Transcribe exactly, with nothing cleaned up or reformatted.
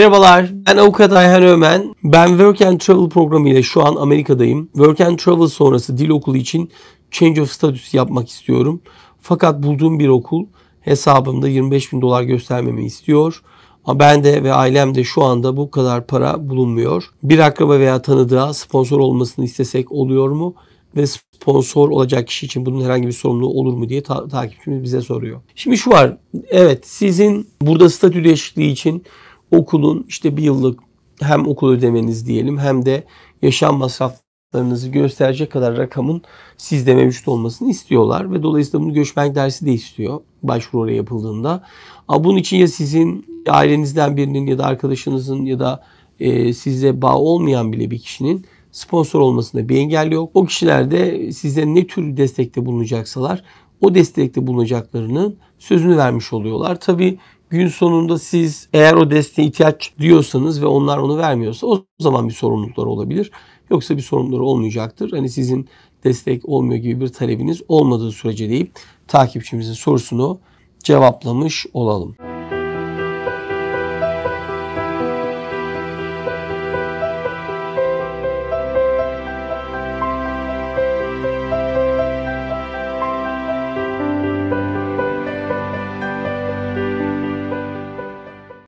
Merhabalar, ben Avukat Ayhan Ömen. Ben Work and Travel programı ile şu an Amerika'dayım. Work and Travel sonrası dil okulu için Change of Status yapmak istiyorum. Fakat bulduğum bir okul hesabımda yirmi beş bin dolar göstermemi istiyor. Ama ben de ve ailem de şu anda bu kadar para bulunmuyor. Bir akraba veya tanıdığa sponsor olmasını istesek oluyor mu? Ve sponsor olacak kişi için bunun herhangi bir sorumluluğu olur mu diye ta- takipçimiz bize soruyor. Şimdi şu var, evet sizin burada statü değişikliği için okulun işte bir yıllık hem okul ödemeniz diyelim hem de yaşam masraflarınızı gösterecek kadar rakamın sizde mevcut olmasını istiyorlar. Ve dolayısıyla bunu göçmenlik dersi de istiyor başvuru oraya yapıldığında. Ama bunun için ya sizin ailenizden birinin ya da arkadaşınızın ya da e, size bağ olmayan bile bir kişinin sponsor olmasında bir engel yok. O kişiler de size ne tür destekte bulunacaksalar o destekte bulunacaklarının sözünü vermiş oluyorlar. Tabii gün sonunda siz eğer o desteğe ihtiyaç duyuyorsanız ve onlar onu vermiyorsa o zaman bir sorumlulukları olabilir. Yoksa bir sorumlulukları olmayacaktır. Hani sizin destek olmuyor gibi bir talebiniz olmadığı sürece deyip takipçimizin sorusunu cevaplamış olalım.